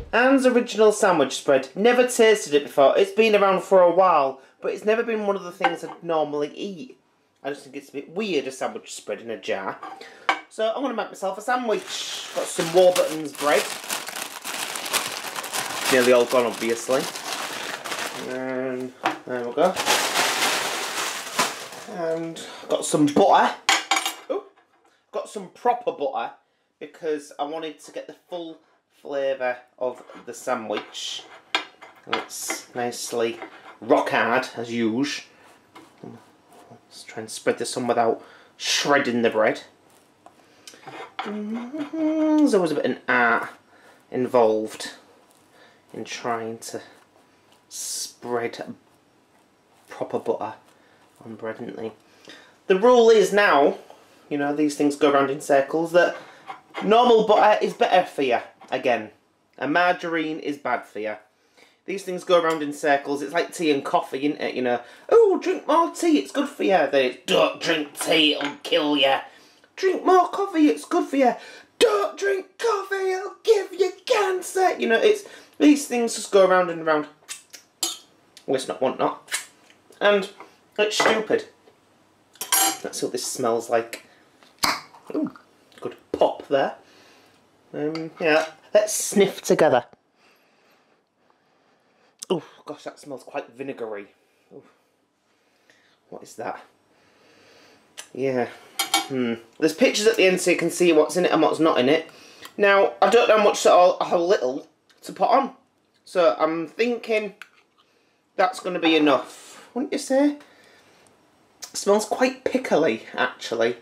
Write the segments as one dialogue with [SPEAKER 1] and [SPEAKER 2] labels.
[SPEAKER 1] Anne's original sandwich spread. Never tasted it before. It's been around for a while, but it's never been one of the things I'd normally eat. I just think it's a bit weird, a sandwich spread in a jar. So I'm going to make myself a sandwich. Got some Warburton's bread. Nearly all gone, obviously. And there we go. And got some butter. Ooh, got some proper butter because I wanted to get the full flavour of the sandwich. It's nicely rock hard as usual. Let's try and spread this on without shredding the bread. There's always a bit of an art involved in trying to spread proper butter on bread, isn't there? The rule is now, you know, these things go around in circles, that normal butter is better for you. Again, and margarine is bad for you. These things go around in circles. It's like tea and coffee, isn't it? You know, oh, drink more tea, it's good for you. Then it's, don't drink tea, it'll kill you. Drink more coffee, it's good for you. Don't drink coffee, it'll give you cancer. You know, it's these things just go around and around. Well, it's not, want not. And it's stupid. That's what this smells like. Ooh, good pop there. Yeah, let's sniff together. Oh gosh, that smells quite vinegary. Ooh. What is that? Yeah. There's pictures at the end so you can see what's in it and what's not in it. Now, I don't know how little to put on. So I'm thinking that's going to be enough, wouldn't you say? It smells quite pickly, actually.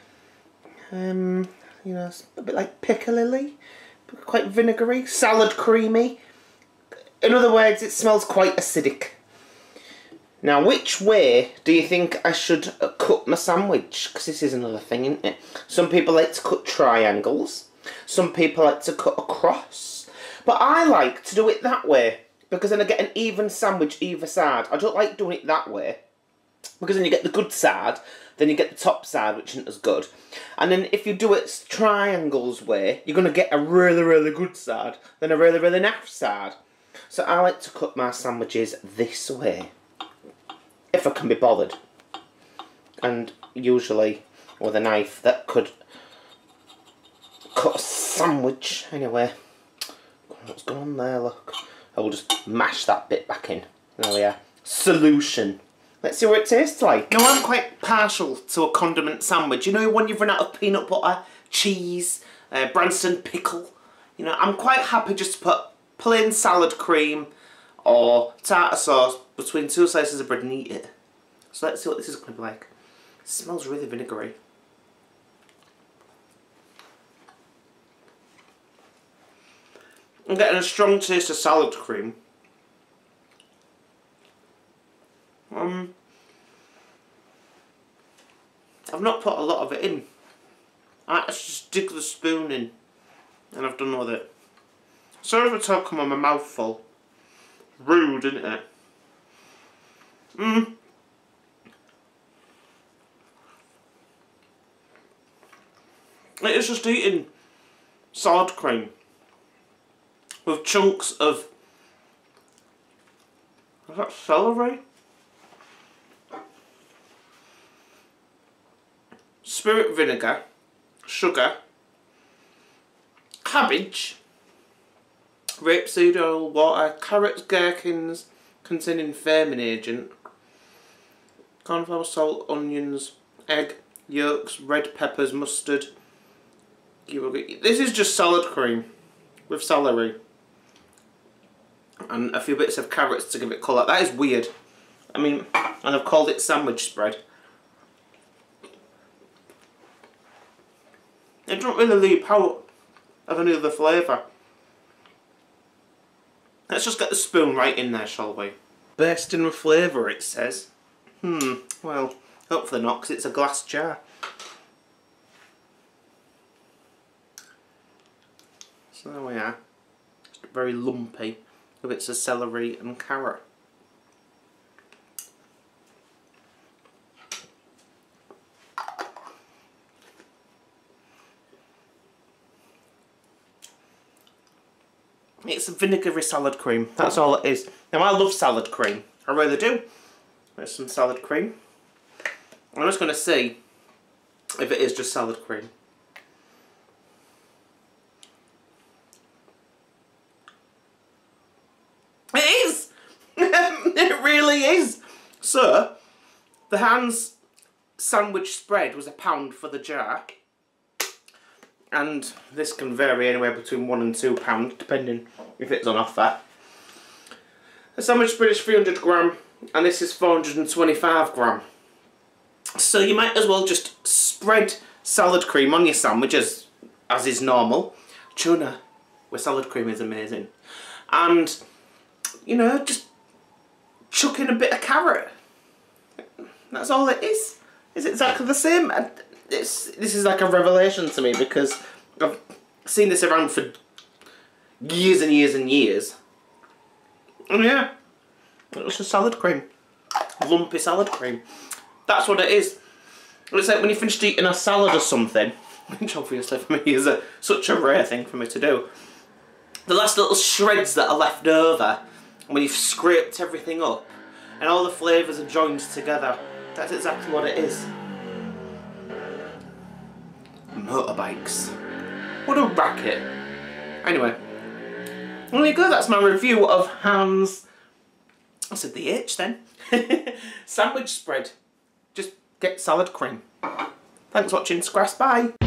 [SPEAKER 1] You know, it's a bit like pickle-lily, quite vinegary, salad creamy. In other words, it smells quite acidic. Now, which way do you think I should cut my sandwich? Because this is another thing, isn't it? Some people like to cut triangles. Some people like to cut across. But I like to do it that way, because then I get an even sandwich either side. I don't like doing it that way, because then you get the good side, then you get the top side, which isn't as good. And then if you do it triangles way, you're going to get a really, really good side, then a really, really naff side. So I like to cut my sandwiches this way, if I can be bothered. And usually with a knife that could cut a sandwich. Anyway, what's going on there, look. I will just mash that bit back in. There we are. Solution. Let's see what it tastes like. Now, I'm quite partial to a condiment sandwich. You know, when you've run out of peanut butter, cheese, Branston pickle. You know, I'm quite happy just to put plain salad cream or tartar sauce between two slices of bread and eat it. So let's see what this is going to be like. It smells really vinegary. I'm getting a strong taste of salad cream. I've not put a lot of it in. I just dig the spoon in and I've done with it. Sorry for talking with my mouth full. Rude, isn't it? It is just eating salad cream with chunks of, is that celery? Spirit vinegar, sugar, cabbage, rapeseed oil, water, carrots, gherkins containing firming agent, cornflour, salt, onions, egg, yolks, red peppers, mustard. This is just salad cream with celery and a few bits of carrots to give it colour. That is weird. I mean, and I've called it sandwich spread. It doesn't really leap out of any other flavour. Let's just get the spoon right in there, shall we? Bursting with flavour, it says. Well, hopefully not, because it's a glass jar. So there we are. Just very lumpy, with bits of celery and carrot. It's vinegary salad cream. That's all it is. Now I love salad cream. I really do. There's some salad cream. I'm just going to see if it is just salad cream. It is! It really is! So, the Heinz sandwich spread was £1 for the jar. And this can vary anywhere between £1 and £2, depending if it's on offer. The sandwich spread is 300 gram, and this is 425 gram. So you might as well just spread salad cream on your sandwich as is normal. Tuna with salad cream is amazing. And, you know, just chuck in a bit of carrot. That's all it is. It's exactly the same. This is like a revelation to me because I've seen this around for years and years and years. And yeah, it's just salad cream. Lumpy salad cream. That's what it is. It's like when you finished eating a salad or something, which obviously for me is such a rare thing for me to do. The last little shreds that are left over, when you've scraped everything up, and all the flavours are joined together. That's exactly what it is. Motorbikes. What a racket. Anyway, there you go, that's my review of Heinz, I said the H then, sandwich spread. Just get salad cream. Thanks for watching, Scrass, bye.